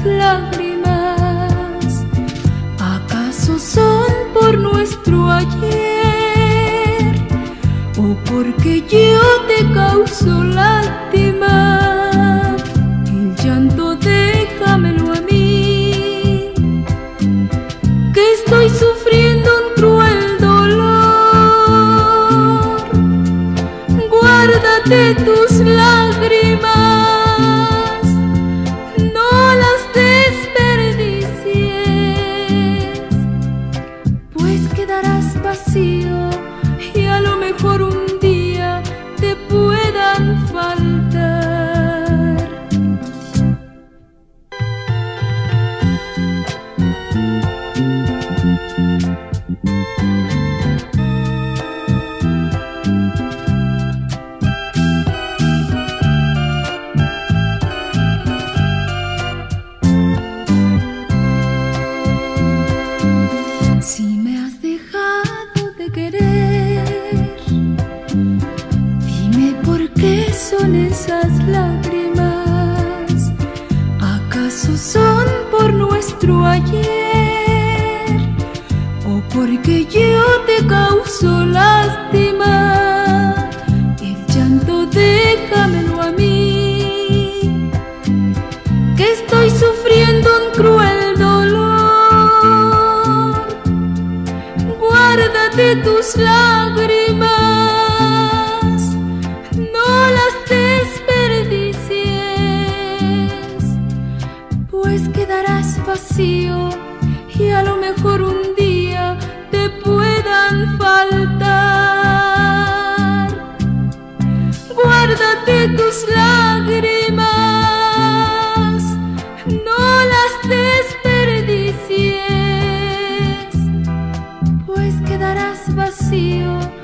lágrimas, ¿acaso son por nuestro ayer o porque yo te causo lástima? El llanto déjamelo a mí, que estoy sufriendo un cruel dolor. Guárdate tus lágrimas, no las desperdicies, pues quedarás vacío y a lo mejor un día te puedan faltar. Si me has dejado de querer, dime por qué son esas lágrimas. ¿Acaso son por nuestro ayer o porque yo te causo lástima? El llanto déjamelo a mí, que estoy sufriendo un cruel dolor. Guárdate tus lágrimas, no las desperdicies, pues quedarás vacío y a lo mejor un día te puedan faltar. Guárdate tus lágrimas, no las desperdicies, pues quedarás vacío